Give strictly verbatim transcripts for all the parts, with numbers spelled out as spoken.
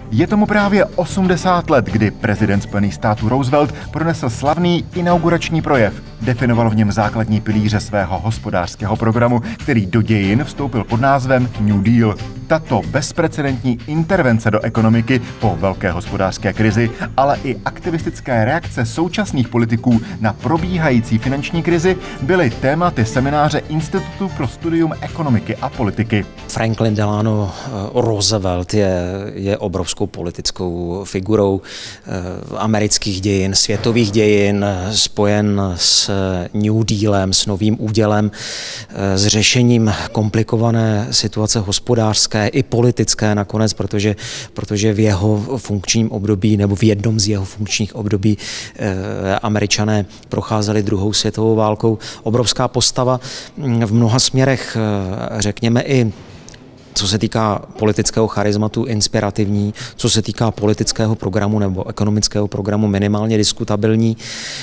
Je tomu právě osmdesát let, kdy prezident Spojených států Roosevelt pronesl slavný inaugurační projev. Definoval v něm základní pilíře svého hospodářského programu, který do dějin vstoupil pod názvem New Deal. Tato bezprecedentní intervence do ekonomiky po velké hospodářské krizi, ale i aktivistické reakce současných politiků na probíhající finanční krizi byly tématy semináře Institutu pro studium ekonomiky a politiky. Franklin Delano Roosevelt je, je obrovskou politickou figurou amerických dějin, světových dějin, spojen s New Dealem, s novým údělem, s řešením komplikované situace hospodářské i politické nakonec, protože, protože v jeho funkčním období nebo v jednom z jeho funkčních období Američané procházeli druhou světovou válkou. Obrovská postava v mnoha směrech, řekněme i co se týká politického charizmatu, inspirativní, co se týká politického programu nebo ekonomického programu, minimálně diskutabilní.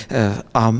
A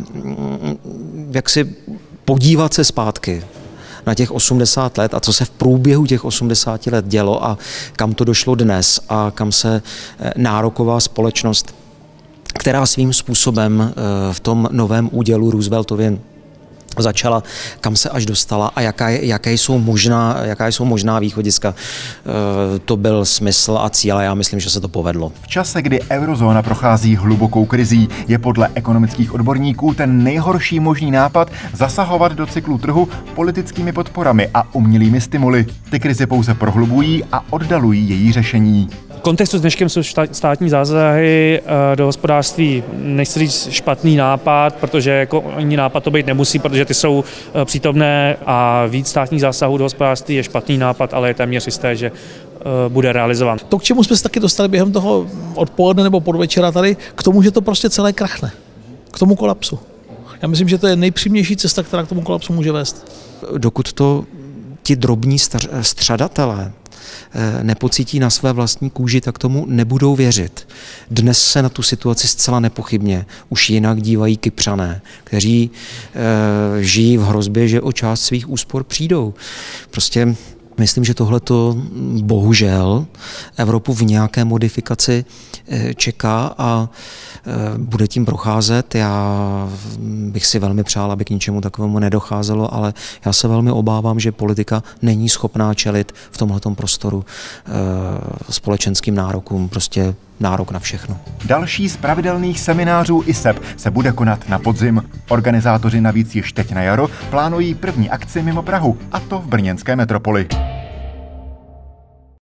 jak si podívat se zpátky na těch osmdesát let a co se v průběhu těch osmdesáti let dělo a kam to došlo dnes a kam se nároková společnost, která svým způsobem v tom novém údělu Rooseveltově začala, kam se až dostala a jaká, jaké jsou možná, jaká jsou možná východiska. E, to byl smysl a cíl a já myslím, že se to povedlo. V čase, kdy eurozóna prochází hlubokou krizí, je podle ekonomických odborníků ten nejhorší možný nápad zasahovat do cyklu trhu politickými podporami a umělými stimuly. Ty krizi pouze prohlubují a oddalují její řešení. V kontextu s dneškem jsou státní zásahy do hospodářství, nechci říct špatný nápad, protože jako ani nápad to být nemusí, protože ty jsou přítomné a víc státních zásahů do hospodářství je špatný nápad, ale je téměř jisté, že bude realizován. To, k čemu jsme se taky dostali během toho odpoledne nebo podvečera tady, k tomu, že to prostě celé krachne, k tomu kolapsu. Já myslím, že to je nejpřímější cesta, která k tomu kolapsu může vést. Dokud to ti drobní střadatelé nepocítí na své vlastní kůži, tak tomu nebudou věřit. Dnes se na tu situaci zcela nepochybně už jinak dívají Kypřané, kteří e, žijí v hrozbě, že o část svých úspor přijdou. Prostě myslím, že tohleto bohužel Evropu v nějaké modifikaci čeká a bude tím procházet. Já bych si velmi přál, aby k ničemu takovému nedocházelo, ale já se velmi obávám, že politika není schopná čelit v tomhletom prostoru společenským nárokům, prostě nárok na všechno. Další z pravidelných seminářů I S E P se bude konat na podzim. Organizátoři navíc již teď na jaro plánují první akci mimo Prahu, a to v brněnské metropoli.